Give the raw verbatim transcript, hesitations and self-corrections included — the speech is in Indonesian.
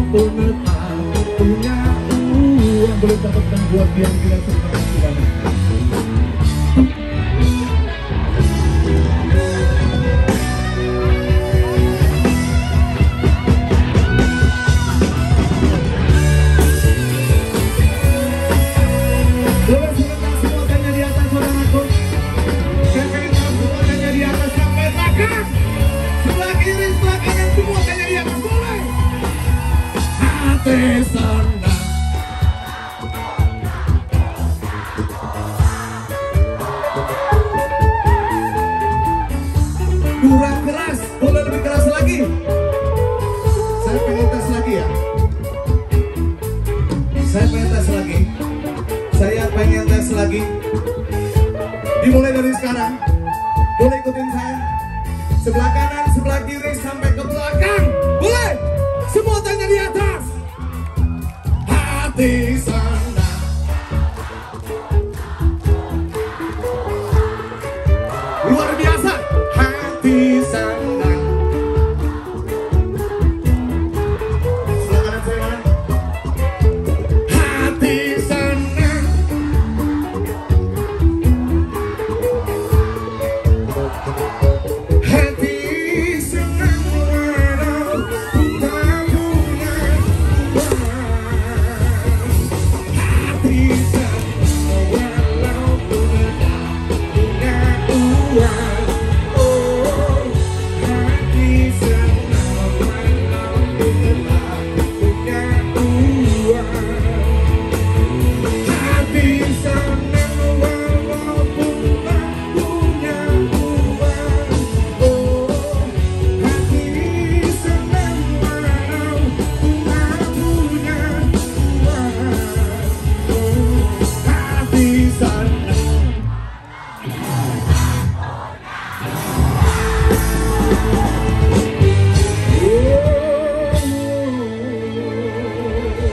Penetan punya uang boleh dapatkan buat dia gila. Terima kasih banyak. Kurang keras, boleh lebih keras lagi. Saya pengen tes lagi ya. Saya pengen tes lagi. Saya pengen tes lagi. Dimulai dari sekarang. Boleh ikutin saya. Sebelah kanan, sebelah kiri sampai ke belakang. Boleh? Semua tangan di atas. Hati